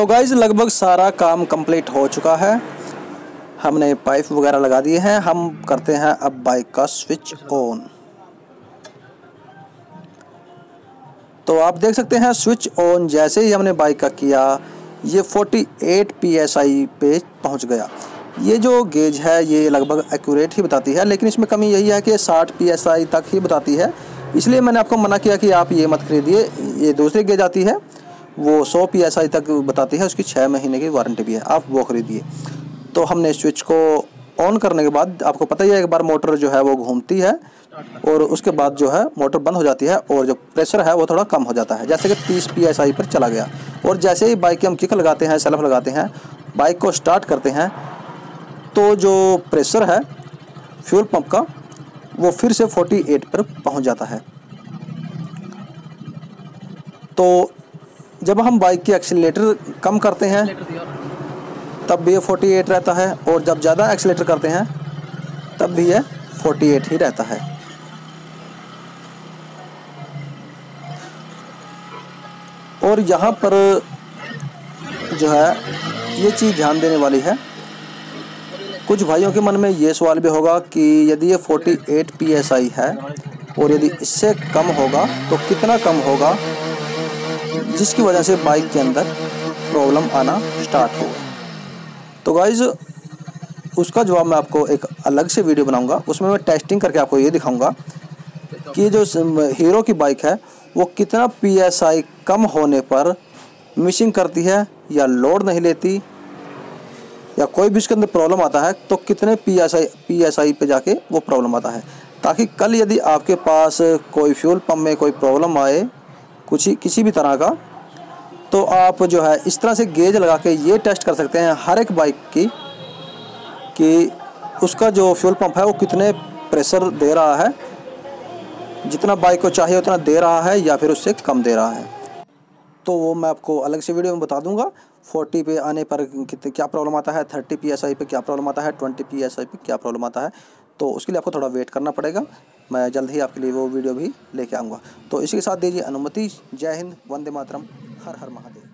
तो गाइज लगभग सारा काम कंप्लीट हो चुका है। हमने पाइप वगैरह लगा दिए हैं। हम करते हैं अब बाइक का स्विच ऑन। तो आप देख सकते हैं स्विच ऑन जैसे ही हमने बाइक का किया ये 48 psi पे पहुंच गया। ये जो गेज है ये लगभग एक्यूरेट ही बताती है, लेकिन इसमें कमी यही है कि 60 psi तक ही बताती है। इसलिए मैंने आपको मना किया कि आप ये मत खरीदिए। ये दूसरी गेज आती है वो 100 psi तक बताती है, उसकी 6 महीने की वारंटी भी है, आप वो खरीदिए। तो हमने स्विच को ऑन करने के बाद आपको पता ही है एक बार मोटर जो है वो घूमती है और उसके बाद जो है मोटर बंद हो जाती है और जो प्रेशर है वो थोड़ा कम हो जाता है, जैसे कि 30 psi पर चला गया। और जैसे ही बाइक की हम किक लगाते हैं, सेल्फ लगाते हैं, बाइक को स्टार्ट करते हैं तो जो प्रेशर है फ्यूल पंप का वो फिर से 48 पर पहुंच जाता है। तो जब हम बाइक की एक्सीलरेटर कम करते हैं तब भी ये 48 रहता है और जब ज़्यादा एक्सीलरेटर करते हैं तब भी ये 48 ही रहता है। और यहाँ पर जो है ये चीज़ ध्यान देने वाली है, कुछ भाइयों के मन में ये सवाल भी होगा कि यदि ये 48 psi है और यदि इससे कम होगा तो कितना कम होगा जिसकी वजह से बाइक के अंदर प्रॉब्लम आना स्टार्ट होगा। तो गाइज़ उसका जवाब मैं आपको एक अलग से वीडियो बनाऊंगा, उसमें मैं टेस्टिंग करके आपको ये दिखाऊंगा कि जो हीरो की बाइक है वो कितना psi कम होने पर मिसिंग करती है या लोड नहीं लेती या कोई भी इसके अंदर प्रॉब्लम आता है तो कितने psi पे जाके वो प्रॉब्लम आता है, ताकि कल यदि आपके पास कोई फ्यूल पंप में कोई प्रॉब्लम आए किसी भी तरह का, तो आप जो है इस तरह से गेज लगा के ये टेस्ट कर सकते हैं हर एक बाइक की कि उसका जो फ्यूल पंप है वो कितने प्रेशर दे रहा है, जितना बाइक को चाहिए उतना दे रहा है या फिर उससे कम दे रहा है। तो वो मैं आपको अलग से वीडियो में बता दूंगा। 40 पे आने पर क्या प्रॉब्लम आता है, 30 psi पे क्या प्रॉब्लम आता है, 20 psi पे क्या प्रॉब्लम आता है। तो उसके लिए आपको थोड़ा वेट करना पड़ेगा, मैं जल्द ही आपके लिए वो वीडियो भी लेके आऊँगा। तो इसी के साथ दीजिए अनुमति। जय हिंद, वंदे मातरम, हर हर महादेव।